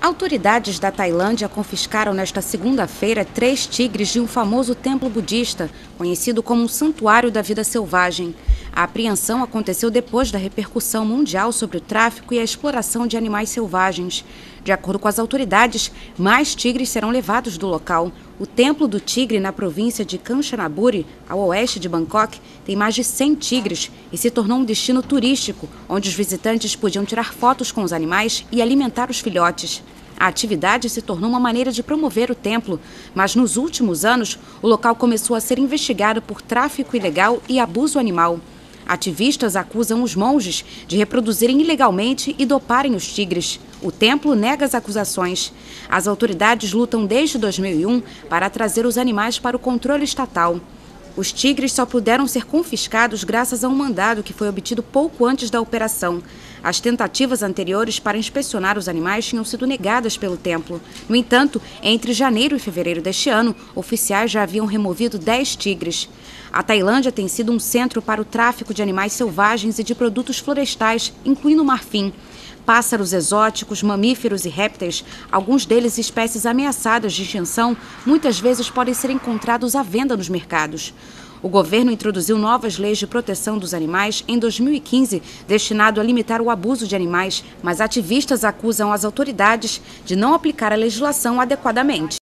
Autoridades da Tailândia confiscaram nesta segunda-feira 3 tigres de um famoso templo budista, conhecido como um santuário da vida selvagem. A apreensão aconteceu depois da repercussão mundial sobre o tráfico e a exploração de animais selvagens. De acordo com as autoridades, mais tigres serão levados do local. O Templo do Tigre, na província de Kanchanaburi, ao oeste de Bangkok, tem mais de 100 tigres e se tornou um destino turístico, onde os visitantes podiam tirar fotos com os animais e alimentar os filhotes. A atividade se tornou uma maneira de promover o templo, mas nos últimos anos o local começou a ser investigado por tráfico ilegal e abuso animal. Ativistas acusam os monges de reproduzirem ilegalmente e doparem os tigres. O templo nega as acusações. As autoridades lutam desde 2001 para trazer os animais para o controle estatal. Os tigres só puderam ser confiscados graças a um mandado que foi obtido pouco antes da operação. As tentativas anteriores para inspecionar os animais tinham sido negadas pelo templo. No entanto, entre janeiro e fevereiro deste ano, oficiais já haviam removido 10 tigres. A Tailândia tem sido um centro para o tráfico de animais selvagens e de produtos florestais, incluindo marfim. Pássaros exóticos, mamíferos e répteis, alguns deles espécies ameaçadas de extinção, muitas vezes podem ser encontrados à venda nos mercados. O governo introduziu novas leis de proteção dos animais em 2015, destinado a limitar o abuso de animais, mas ativistas acusam as autoridades de não aplicar a legislação adequadamente.